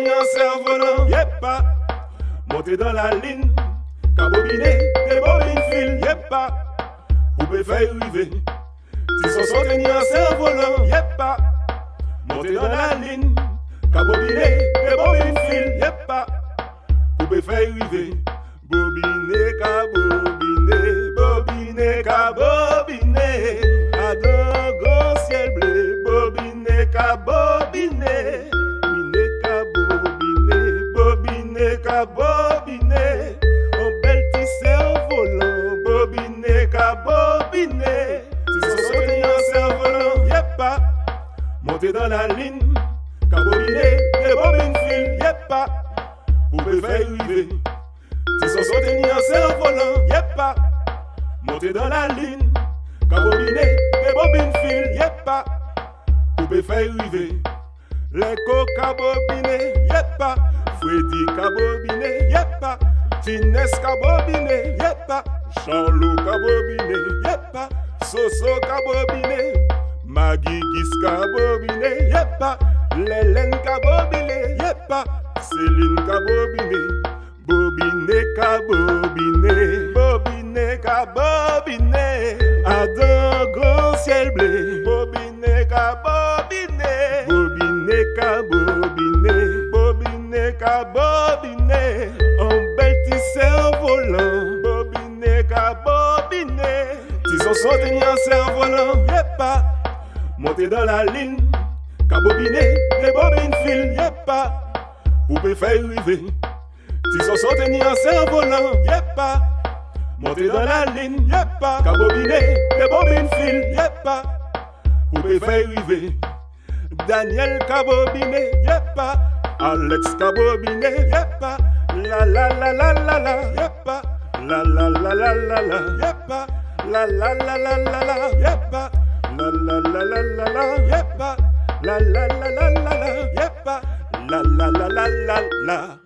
soutenir un cerf-volant, yep pas. Monter dans la ligne, cabobiner, des bobines fil, yep pas. Poupée faire river, si son soutenir un cerf-volant, yep pas. Monter dans la ligne, cabobiner, des bobines fil, yep pas. Poupée faire river, bobiner, cabobiner, bobiner, cabobiner. Adon gros ciel bleu, bobiner, cabobiner. Mine, cabobiner, bobiner, cabobiner. On bel tissé au volant, bobiner, cabobiner. Si son soutenir un cerf-volant, yep pas. Monter dans la ligne, cabobiner, des bobines fil, yep pas. Poupée faire river, si son soutenir un cerf-volant, yep pas. Monter dans la ligne, cabobiner, des bobines fil, yep pas. Poupée faire river, les cabobiner, yep pas. Freddy cabobiner, yep pas. Finesse cabobiner, yep pas. Charlot cabobiner, yep pas. Soso cabobiner, Maggie Gis cabobiner, yep pas. Lélène cabobiner, yep pas. Céline cabobiner, bobiner cabobiner, bobiner cabobiner. Adon gros ciel bleu, bobiner cabobiner, bobiner cabobiner, bobiner cabobiner. On bel tissé au volant, bobiner cabobiner. Si son soutenir un cerf-volant, yep pas. Monter dans la ligne, cabobiner, les bobines fil, yep pas. Poupée faire river, si son soutenir un cerf-volant, yep pas. Monter dans la ligne, yep pas. Cabobiner, les bobines fil, yep pas. Poupée faire river, Daniel cabobiner, yep pas. Alex cabobiner, yep pas. La la la la la la, yep pas. La la la la la la, yep pas. La la la la la la, yep pas. La la la la la la, yep pas. La la la la la la, yep pas. La la la la la la.